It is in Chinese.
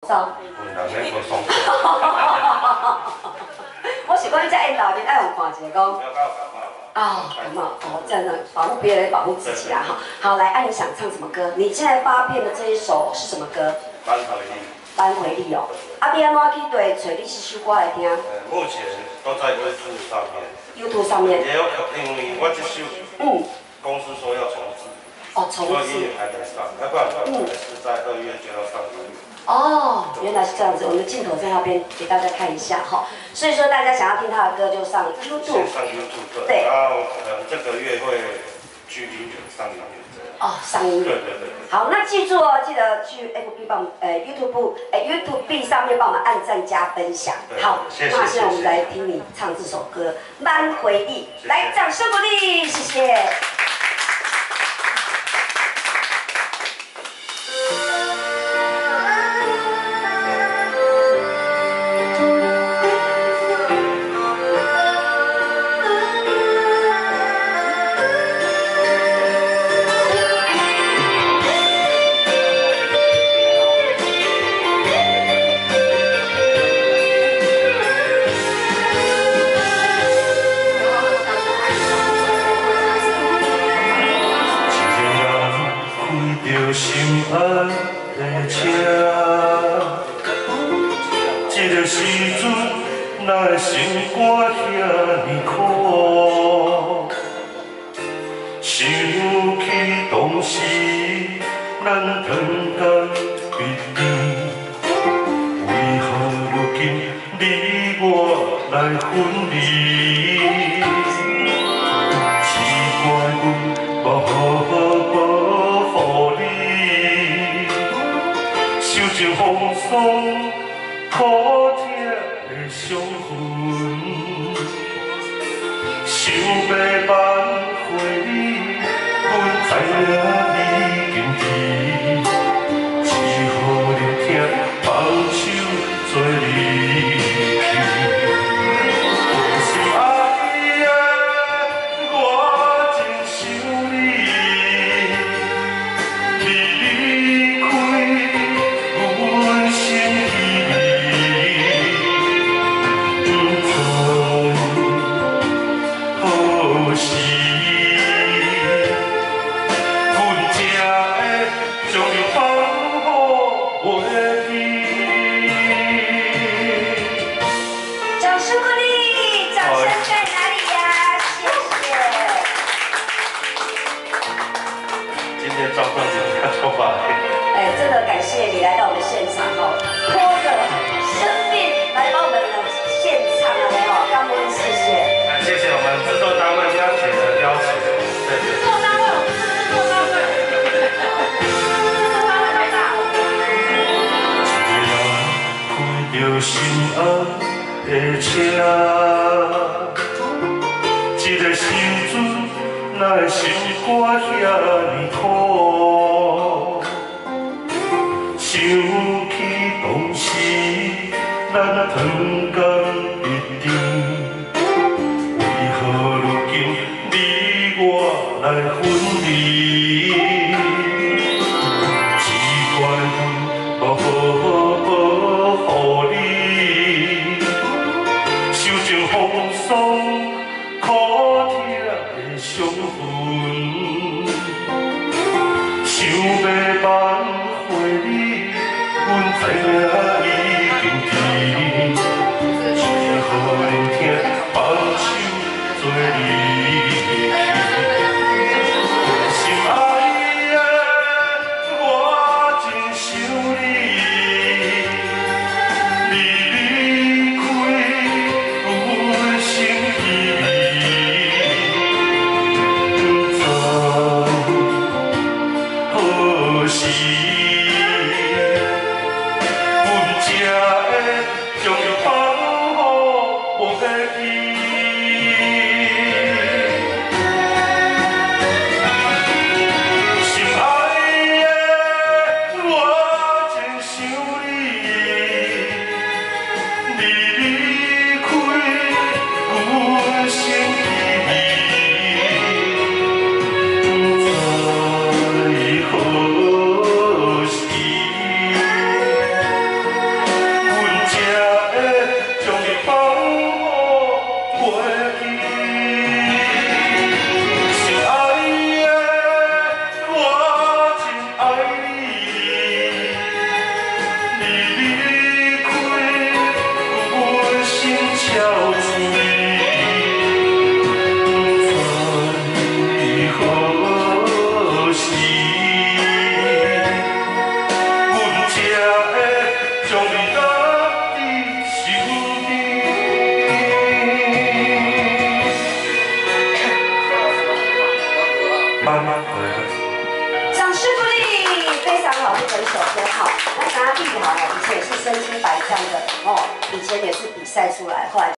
走。 人咧无爽。 我是讲你在引导你爱有看一下讲。啊，感冒哦，这样的保护别人，保护自己啊哈。好，来，你想唱什么歌？你现在发片的这一首是什么歌？ 扳回力。 扳回力哦。啊，你安怎去对找你这首歌来听？ 目前都在 YouTube 上面。 YouTube 上面。 也有，因为我这首公司说要重置。哦，重置。音乐还没上，要不然是在2月就要上音乐。 哦，原来是这样子，我们的镜头在那边给大家看一下哈。所以说大家想要听他的歌就上 YouTube。 上 YouTube。 对。 然后这个月会去音乐上音乐。 哦，上音乐。对。好，那记住哦，记得去 FB 帮YouTube 上面帮我们按赞加分享。好，那现在我们来听你唱这首歌《扳回忆》，来掌声鼓励，谢谢。 心爱的车，这个时阵哪会心肝遐尼苦？想起当时咱同甘彼此，为何如今你我来分离？奇怪，阮无好保护你。受尽风霜，苦痛的伤痕，想要挽回你，阮知影你经治，只好聆听放手做离去。心爱的，我真想你，你离开。阮心稀微，不知何时，阮才会将你放乎袂记。 掌声鼓励，掌声在哪里呀？谢谢。 今天状况怎么样？说吧。 真的感谢你来到我们现场哦，拖着生命来帮我们现场了没有？感恩谢谢。 谢谢我们制作单位邀请的邀请，对。 制作单位，我们是制作单位。制作单位太大。 一个人开着心爱的车，这个时阵哪会心肝遐尼苦？想起当时咱同甘一场，为何如今你我来分离？只怪阮无好保护你，受尽风霜苦痛的伤痕，想要挽回你。阮知影已经迟，只好聆听放手做离去。心爱的，我真想你，你离开阮心稀微，不知何时。阮才次比赛出来，后来。